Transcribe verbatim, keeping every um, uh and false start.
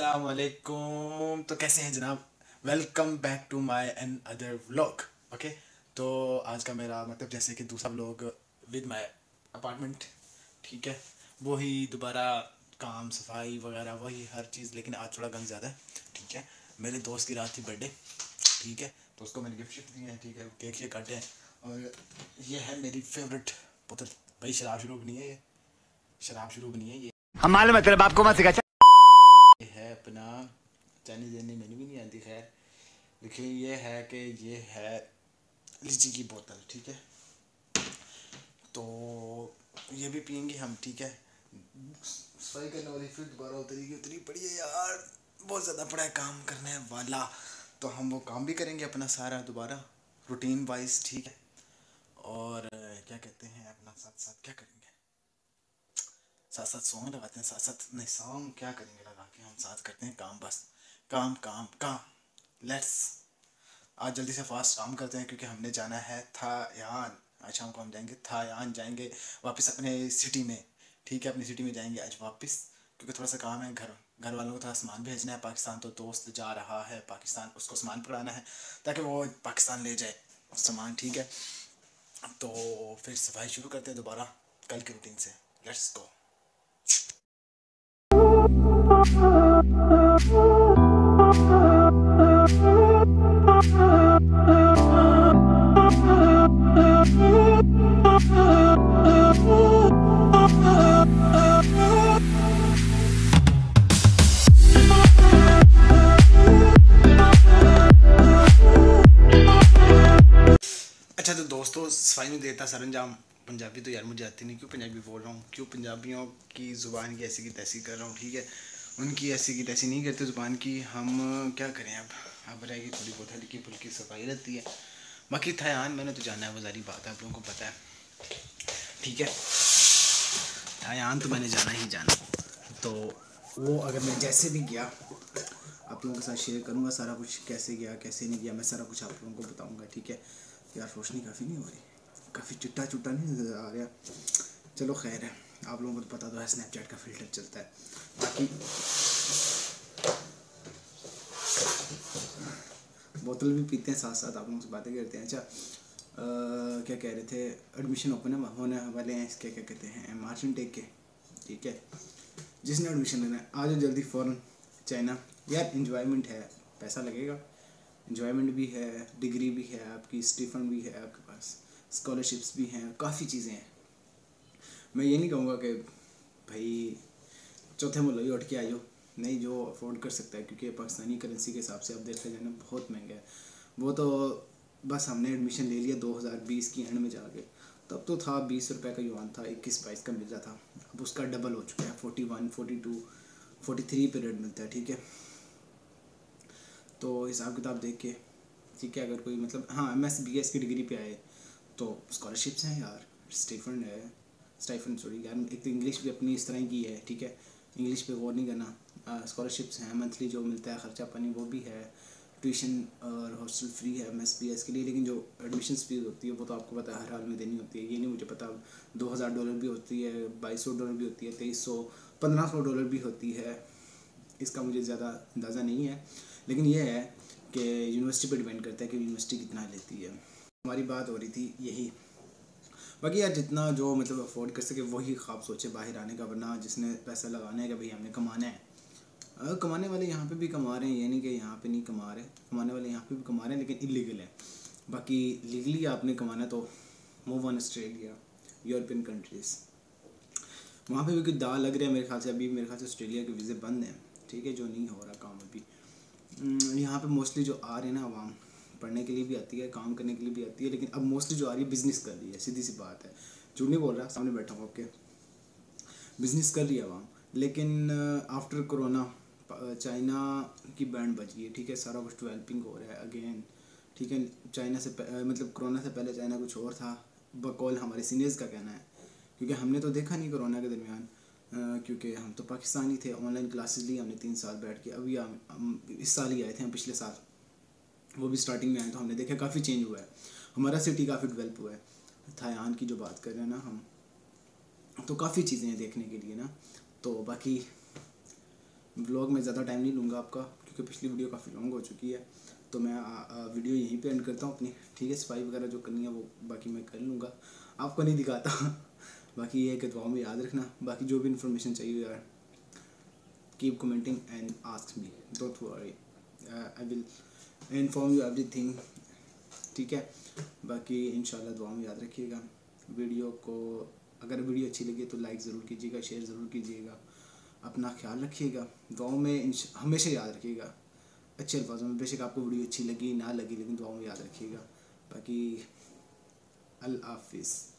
अस्सलाम वालेकुम। तो कैसे हैं जनाब? Welcome back to my another vlog. Okay, तो आज का मेरा मतलब जैसे कि दूसरा व्लॉग विद माय अपार्टमेंट, ठीक है, वही दोबारा काम सफाई वगैरह वही हर चीज़, लेकिन आज थोड़ा गंद ज़्यादा है। ठीक है, मेरे दोस्त की रात थी बर्थडे, ठीक है, तो उसको मैंने गिफ्ट शिफ्ट दिए हैं, ठीक है, केक ये काटे हैं। और ये है मेरी फेवरेट बोतल। भाई शराब शुरू नहीं है, ये शराब शुरू नहीं है, ये हम मालूम है तेरे बाप को मत सिखा। ये है अपना चाइनीज देने मैंने भी नहीं आती, खैर देखिए ये है कि ये है लीची की बोतल, ठीक है, तो ये भी पियेंगे हम, ठीक है। सफाई करने वाली फिर दोबारा उतरी उतरी पड़ी है यार, बहुत ज़्यादा पड़ा है काम करने वाला, तो हम वो काम भी करेंगे अपना सारा दोबारा रूटीन वाइज, ठीक है। और क्या कहते हैं अपना साथ साथ क्या करेंगे, साथ साथ सॉन्ग लगाते हैं, साथ साथ नहीं सॉन्ग क्या करेंगे लगा के, हम साथ करते हैं काम, बस काम काम काम। लेट्स आज जल्दी से फास्ट काम करते हैं क्योंकि हमने जाना है थायान। आज शाम को हम जाएंगे थायान, जाएंगे वापस अपने सिटी में, ठीक है, अपनी सिटी में जाएंगे आज वापस, क्योंकि थोड़ा सा काम है, घर घर वालों को थोड़ा सामान भेजना है पाकिस्तान, तो दोस्त जा रहा है पाकिस्तान, उसको सामान पकड़ाना है ताकि वो पाकिस्तान ले जाए सामान, ठीक है। तो फिर सफाई शुरू करते हैं दोबारा कल के रूटीन से। Let's go. अच्छा तो दोस्तों, सफाई में देता सरंजाम पंजाबी तो यार मुझे आती नहीं, क्यों पंजाबी बोल रहा हूँ, क्यों पंजाबियों की ज़ुबान की ऐसी की तैसी कर रहा हूँ, ठीक है, उनकी ऐसी की तैसी नहीं करते ज़ुबान की, हम क्या करें अब अब रहेगी थोड़ी बहुत हल्की फुल्की सफाई रहती है। बाकी थायान मैंने तो जाना है, वो सारी बात है, आप लोगों को पता है, ठीक है, थायान तो मैंने जाना ही जाना, तो वो अगर मैं जैसे भी गया आप लोगों के साथ शेयर करूँगा सारा कुछ, कैसे गया कैसे नहीं गया, मैं सारा कुछ आप लोगों को बताऊँगा, ठीक है। यार रोशनी काफ़ी नहीं हो रही, काफ़ी चिट्टा चुट्टा नहीं नज़र आ रहा, चलो खैर है, आप लोगों को तो पता तो है स्नैपचैट का फ़िल्टर चलता है। बाकी बोतल भी पीते हैं साथ साथ, आप लोगों से बातें करते हैं। अच्छा आ, क्या कह रहे थे, एडमिशन ओपन होने वाले हैं इसके, क्या कहते हैं, मार्च इनटेक के, ठीक है, जिसने एडमिशन लेना है आ जाओ जल्दी फ़ौरन चाइना। यार इन्जॉयमेंट है, पैसा लगेगा, इन्जॉयमेंट भी है, डिग्री भी है आपकी, स्टीफन भी है आपके पास, स्कॉलरशिप्स भी हैं, काफ़ी चीज़ें हैं। मैं ये नहीं कहूँगा कि भाई चौथे मुहल्ले ही उठ के आइयो, नहीं, जो अफोर्ड कर सकता है, क्योंकि पाकिस्तानी करेंसी के हिसाब से अब देखा जाए ना बहुत महंगा है। वो तो बस हमने एडमिशन ले लिया दो हज़ार बीस की एंड में जाके, तब तो था बीस रुपये का युआन था, इक्कीस बाईस का मिल जाता, अब उसका डबल हो चुका है, forty one forty two forty three पे रेट मिलता है, ठीक है। तो हिसाब किताब देख के, ठीक है, अगर कोई मतलब हाँ एम एस बी एस की डिग्री पे आए तो स्कॉलरशिप्स हैं यार, स्टीफन है, स्टाइफन सॉरी यार, एक तो इंग्लिश भी अपनी इस तरह की है, ठीक है, इंग्लिश पे गौर नहीं करना, स्कॉलरशिप्स हैं, मंथली जो मिलता है खर्चा पानी वो भी है, ट्यूशन और हॉस्टल फ्री है एम एस बी एस के लिए, लेकिन जो एडमिशन फीस होती है वो तो आपको पता है हर हाल में देनी होती है, ये नहीं मुझे पता दो हज़ार डॉलर भी होती है, बाईस सौ डॉलर भी होती है, तेईस सौ पंद्रह सौ डॉलर भी होती है, इसका मुझे ज़्यादा अंदाज़ा नहीं है, लेकिन ये है कि यूनिवर्सिटी पे डिपेंड करता है कि यूनिवर्सिटी कितना लेती है। हमारी बात हो रही थी यही, बाकी यार जितना जो मतलब अफोर्ड कर सके वही ख्वाब सोचे बाहर आने का, वरना जिसने पैसा लगाना है कि भाई हमने कमाना है, अगर कमाने वाले यहाँ पे भी कमा रहे हैं, ये नहीं कि यहाँ पे नहीं कमा रहे, कमाने वाले यहाँ पे भी कमा रहे हैं लेकिन इलीगल है। बाकी लीगली आपने कमाना है तो move on Australia, European countries, वहाँ पे भी कुछ दाल लग रहा है मेरे ख्याल से, अभी मेरे ख्याल से ऑस्ट्रेलिया के वीज़े बंद हैं, ठीक है, जो नहीं हो रहा काम अभी। यहाँ पे मोस्टली जो आ रहे हैं ना आवाम, पढ़ने के लिए भी आती है, काम करने के लिए भी आती है, लेकिन अब मोस्टली जो आ रही है बिज़नेस कर रही है, सीधी सी बात है, झूठ नहीं बोल रहा, सामने बैठा हूँ आपके, बिज़नेस कर रही है आवाम। लेकिन आफ्टर कोरोना चाइना की बैंड बज गई है, ठीक है, सारा कुछ डेवलपिंग हो रहा है अगेन, ठीक है, चाइना से मतलब कोरोना से पहले चाइना कुछ और था, बकौल हमारे सीनियर्स का कहना है, क्योंकि हमने तो देखा नहीं कोरोना के दरमियान, क्योंकि हम तो पाकिस्तानी थे, ऑनलाइन क्लासेस ली हमने तीन साल बैठ के, अभी हम, हम इस साल ही आए थे, हम पिछले साल, वो भी स्टार्टिंग में आए, तो हमने देखा काफ़ी चेंज हुआ है, हमारा सिटी काफ़ी डेवलप हुआ है। थायान की जो बात कर रहे हैं ना हम, तो काफ़ी चीज़ें हैं देखने के लिए ना, तो बाकी व्लॉग में ज़्यादा टाइम नहीं लूँगा आपका, क्योंकि पिछली वीडियो काफ़ी लॉन्ग हो चुकी है। तो मैं आ, आ, वीडियो यहीं पे एंड करता हूँ अपनी, ठीक है। सफाई वगैरह जो करनी है वो बाकी मैं कर लूँगा, आपको नहीं दिखाता। बाकी ये है कि दुआओं में याद रखना। बाकी जो भी इन्फॉर्मेशन चाहिए यार, keep commenting and ask me, don't worry, I will inform you everything, ठीक है। बाकी इंशाल्लाह दुआ में याद रखिएगा। वीडियो को अगर वीडियो अच्छी लगी तो लाइक ज़रूर कीजिएगा, शेयर ज़रूर कीजिएगा। अपना ख्याल रखिएगा, दुआओं में हमेशा याद रखिएगा अच्छे अल्फाजों में। बेशक आपको वीडियो अच्छी लगी ना लगी, लेकिन दुआओं में याद रखिएगा। बाकी अल्लाह हाफिज़।